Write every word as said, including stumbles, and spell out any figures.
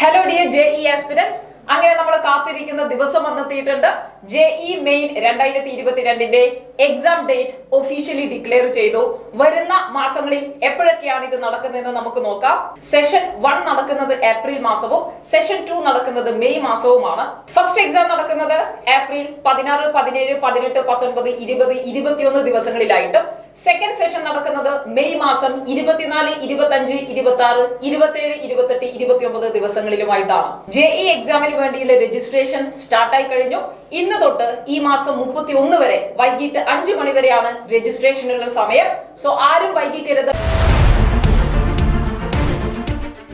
Hello dear J E aspirants. അങ്ങനെ നമ്മൾ കാത്തിരിക്കുന്ന ദിവസം വന്നെത്തിയിട്ടുണ്ട്. ജെഇ മെയിൻ രണ്ടായിരത്തി ഇരുപത്തിരണ്ടിന്റെ എക്സാം ഡേറ്റ് ഒഫീഷ്യലി ഡിക്ലെയർ ചെയ്തു. വരുന്ന മാസങ്ങളിൽ എപ്പോഴൊക്കെയാണ് ഇത് നടക്കുന്നതെന്ന് നമുക്ക് നോക്കാം. സെഷൻ വൺ നടക്കുന്നത് ഏപ്രിൽ മാസവും സെഷൻ ടു നടക്കുന്നത് മെയ് മാസവുമാണ്. ഫസ്റ്റ് എക്സാം നടക്കുന്നത് ഏപ്രിൽ പതിനാറ് പതിനേഴ് പതിനെട്ട് പത്തൊൻപത് ഇരുപത് ഇരുപത്തിയൊന്ന് ദിവസങ്ങളിലായിട്ടും സെക്കൻഡ് സെഷൻ നടക്കുന്നത് മെയ് മാസം ഇരുപത്തിനാല് ഇരുപത്തിയഞ്ച് ഇരുപത്തി ആറ് ഇരുപത്തിയേഴ് ഇരുപത്തെട്ട് ഇരുപത്തിയൊമ്പത് ദിവസങ്ങളിലുമായിട്ടാണ്. ജെഇ എക്സാമിന് വേണ്ടിയുള്ള രജിസ്ട്രേഷൻ സ്റ്റാർട്ടായി കഴിഞ്ഞു. ഇന്ന് തൊട്ട് ഈ മാസം മുപ്പത്തി ഒന്ന് വരെ വൈകിട്ട് അഞ്ചു മണി വരെയാണ് രജിസ്ട്രേഷനുള്ള സമയം. സോ ആരും വൈകിക്കരുത്.